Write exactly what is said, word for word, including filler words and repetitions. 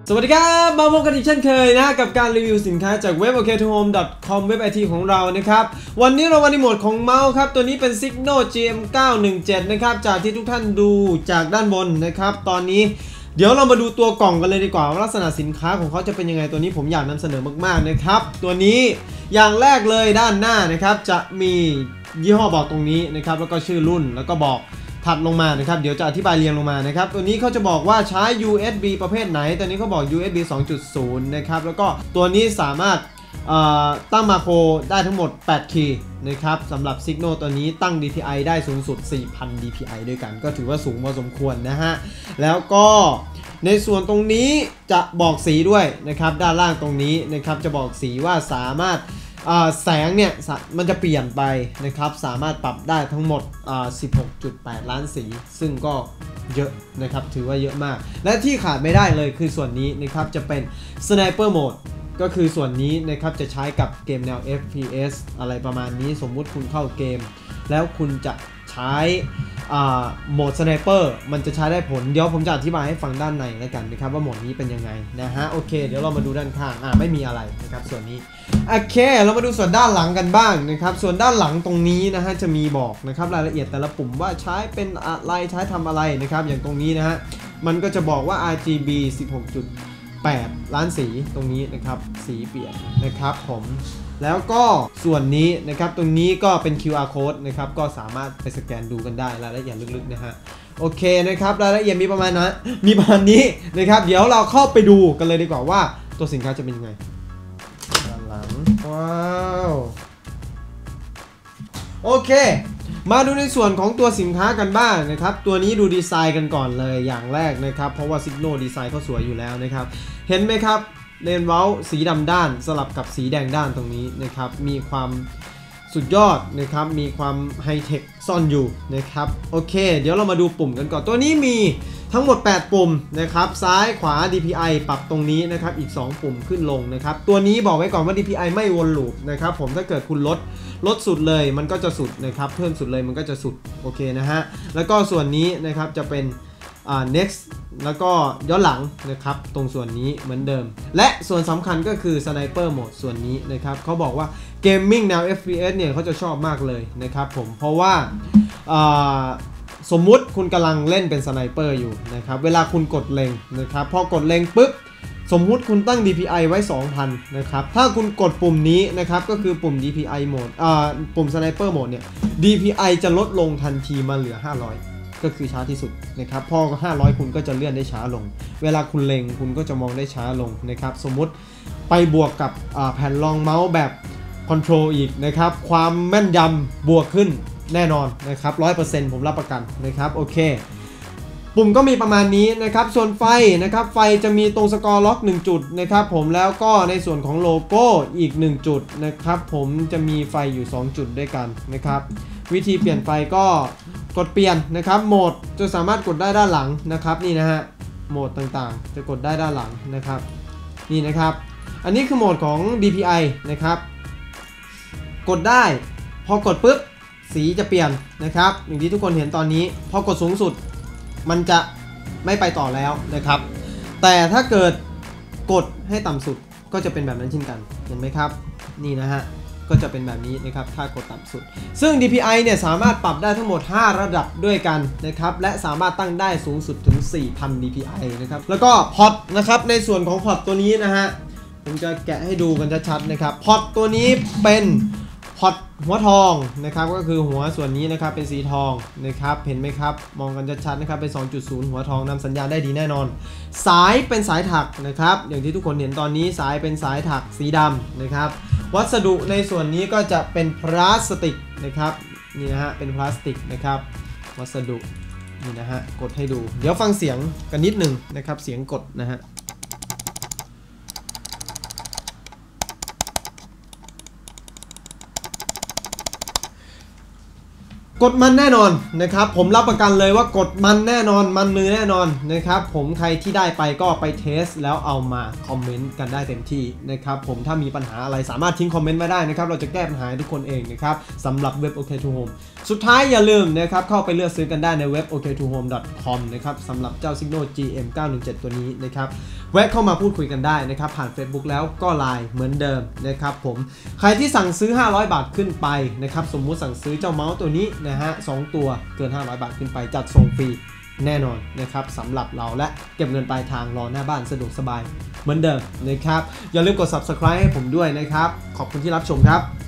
สวัสดีครับมาพบกันอีกเช่นเคยนะกับการรีวิวสินค้าจากเว็บ โอ เค ทู โฮม ดอท คอม เว็บ ไอ ที ของเรานะครับวันนี้เรามาในโหมดของเมาส์ครับตัวนี้เป็น Signo จี เอ็ม เก้าหนึ่งเจ็ด นะครับจากที่ทุกท่านดูจากด้านบนนะครับตอนนี้เดี๋ยวเรามาดูตัวกล่องกันเลยดีกว่าว่าลักษณะสินค้าของเขาจะเป็นยังไงตัวนี้ผมอยากนำเสนอมากๆนะครับตัวนี้อย่างแรกเลยด้านหน้านะครับจะมียี่ห้อบอกตรงนี้นะครับแล้วก็ชื่อรุ่นแล้วก็บอกถัดลงมานะครับเดี๋ยวจะอธิบายเรียงลงมานะครับตัวนี้เขาจะบอกว่าใช้ ยู เอส บี ประเภทไหนตัวนี้เขาบอก ยู เอส บี สองจุดศูนย์ นะครับแล้วก็ตัวนี้สามารถตั้งมาโครได้ทั้งหมดแปดคีย์นะครับสำหรับ Signo ตัวนี้ตั้ง ดี พี ไอ ได้สูงสุด สี่พัน ดี พี ไอ ด้วยกันก็ถือว่าสูงพอสมควรนะฮะแล้วก็ในส่วนตรงนี้จะบอกสีด้วยนะครับด้านล่างตรงนี้นะครับจะบอกสีว่าสามารถแสงเนี่ยมันจะเปลี่ยนไปนะครับสามารถปรับได้ทั้งหมด สิบหกจุดแปด ล้านสีซึ่งก็เยอะนะครับถือว่าเยอะมากและที่ขาดไม่ได้เลยคือส่วนนี้นะครับจะเป็น Sniper Mode ก็คือส่วนนี้นะครับจะใช้กับเกมแนว เอฟ พี เอส อะไรประมาณนี้สมมุติคุณเข้าเกมแล้วคุณจะใช้โหมดสไนเปอร์มันจะใช้ได้ผลเดี๋ยวผมจะอธิบายให้ฟังด้านในแล้วกันนะครับว่าโหมดนี้เป็นยังไงนะฮะโอเคเดี๋ยวเรามาดูด้านข้างอ่าไม่มีอะไรนะครับส่วนนี้โอเคเรามาดูส่วนด้านหลังกันบ้างนะครับส่วนด้านหลังตรงนี้นะฮะจะมีบอกนะครับรายละเอียดแต่ละปุ่มว่าใช้เป็นอะไรใช้ทำอะไรนะครับอย่างตรงนี้นะฮะมันก็จะบอกว่า อาร์ จี บี สิบหกจุดแปด ล้านสีตรงนี้นะครับสีเปลี่ยนนะครับผมแล้วก็ส่วนนี้นะครับตรงนี้ก็เป็น คิว อาร์ Code นะครับก็สามารถไปสแกนดูกันได้รายละเอียดลึกๆนะฮะโอเคนะครับรายละเอียดมีประมาณนั้นมีประมาณนี้นะครับเดี๋ยวเราเข้าไปดูกันเลยดีกว่าว่าตัวสินค้าจะเป็นยังไงด้านหลังว้าวโอเคมาดูในส่วนของตัวสินค้ากันบ้างนะครับตัวนี้ดูดีไซน์กันก่อนเลยอย่างแรกนะครับเพราะว่า Signo ดีไซน์เขาสวยอยู่แล้วนะครับเห็นไหมครับเลนเว้าสีดำด้านสลับกับสีแดงด้านตรงนี้นะครับมีความสุดยอดนะครับมีความไฮเทคซ่อนอยู่นะครับโอเคเดี๋ยวเรามาดูปุ่มกันก่อนตัวนี้มีทั้งหมดแปดปุ่มนะครับซ้ายขวา ดี พี ไอ ปรับตรงนี้นะครับอีกสองปุ่มขึ้นลงนะครับตัวนี้บอกไว้ก่อนว่า ดี พี ไอ ไม่วนลูปนะครับผมถ้าเกิดคุณลดลดสุดเลยมันก็จะสุดนะครับเพิ่มสุดเลยมันก็จะสุดโอเคนะฮะแล้วก็ส่วนนี้นะครับจะเป็นอ่า next แล้วก็ย้อนหลังนะครับตรงส่วนนี้เหมือนเดิมและส่วนสำคัญก็คือ Sniper Mode ส่วนนี้นะครับเขาบอกว่า Gaming แนว เอฟ พี เอส เนี่ยเขาจะชอบมากเลยนะครับผมเพราะว่าสมมุติคุณกำลังเล่นเป็นสไนเปอร์อยู่นะครับเวลาคุณกดเล็งนะครับพอกดเล็งปุ๊บสมมุติคุณตั้ง ดี พี ไอ ไว้ สองพัน นะครับถ้าคุณกดปุ่มนี้นะครับก็คือปุ่ม ดี พี ไอ Mode อ่าปุ่ม Sniper Mode เนี่ย ดี พี ไอ จะลดลงทันทีมาเหลือห้าร้อยก็คือช้าที่สุดนะครับพอห้าร้อยคุณก็จะเลื่อนได้ช้าลงเวลาคุณเล็งคุณก็จะมองได้ช้าลงนะครับสมมุติไปบวกกับแผ่นรองเมาส์แบบคอนโทรลอีกนะครับความแม่นยำบวกขึ้นแน่นอนนะครับ ร้อยเปอร์เซ็นต์ ผมรับประกันนะครับโอเคปุ่มก็มีประมาณนี้นะครับส่วนไฟนะครับไฟจะมีตรงสกอร์ล็อกหนึ่งจุดนะครับผมแล้วก็ในส่วนของโลโก้อีกหนึ่งจุดนะครับผมจะมีไฟอยู่สองจุดด้วยกันนะครับวิธีเปลี่ยนไฟก็กดเปลี่ยนนะครับโหมดจะสามารถกดได้ด้านหลังนะครับนี่นะฮะโหมดต่างๆจะกดได้ด้านหลังนะครับนี่นะครับอันนี้คือโหมดของ ดี พี ไอ นะครับกดได้พอกดปุ๊บสีจะเปลี่ยนนะครับอย่างที่ทุกคนเห็นตอนนี้พอกดสูงสุดมันจะไม่ไปต่อแล้วนะครับแต่ถ้าเกิดกดให้ต่ำสุดก็จะเป็นแบบนั้นเช่นกันเห็นไหมครับนี่นะฮะก็จะเป็นแบบนี้นะครับถ้ากดต่ำสุดซึ่ง ดี พี ไอ เนี่ยสามารถปรับได้ทั้งหมดห้าระดับด้วยกันนะครับและสามารถตั้งได้สูงสุดถึง สี่พัน ดี พี ไอ นะครับแล้วก็พอร์ตนะครับในส่วนของพอร์ตตัวนี้นะฮะผมจะแกะให้ดูกันชัดๆนะครับพอร์ตตัวนี้เป็นพอร์ตหัวทองนะครับก็คือหัวส่วนนี้นะครับเป็นสีทองนะครับเห็นไหมครับมองกันชัดๆนะครับเป็น สองจุดศูนย์ หัวทองนำสัญญาณได้ดีแน่นอนสายเป็นสายถักนะครับอย่างที่ทุกคนเห็นตอนนี้สายเป็นสายถักสีดำนะครับวัสดุในส่วนนี้ก็จะเป็นพลาสติกนะครับนี่นะฮะเป็นพลาสติกนะครับวัสดุนี่นะฮะกดให้ดูเดี๋ยวฟังเสียงกันนิดหนึ่งนะครับเสียงกดนะฮะกดมันแน่นอนนะครับผมรับประกันเลยว่ากดมันแน่นอนมันมือแน่นอนนะครับผมใครที่ได้ไปก็ไปเทสแล้วเอามาคอมเมนต์กันได้เต็มที่นะครับผมถ้ามีปัญหาอะไรสามารถทิ้งคอมเมนต์มาได้นะครับเราจะแก้ปัญหาให้ทุกคนเองนะครับสำหรับเว็บ โอ เค ทู โฮมสุดท้ายอย่าลืมนะครับเข้าไปเลือกซื้อกันได้ในเว็บ โอ เค ทู โฮม ดอท คอม นะครับสำหรับเจ้า Signo จี เอ็ม เก้าหนึ่งเจ็ด ตัวนี้นะครับแวะเข้ามาพูดคุยกันได้นะครับผ่าน Facebook แล้วก็ ไลน์ เหมือนเดิมนะครับผมใครที่สั่งซื้อห้าร้อยบาทขึ้นไปนะครับสมมุติสั่งซื้อเจ้าเมาส์ตัวนี้นะฮะสองตัวเกินห้าร้อยบาทขึ้นไปจัดส่งฟรีแน่นอนนะครับสำหรับเราและเก็บเงินปลายทางรอหน้าบ้านสะดวกสบายเหมือนเดิมนะครับอย่าลืมกด ซับสไครบ์ ให้ผมด้วยนะครับขอบคุณที่รับชมครับ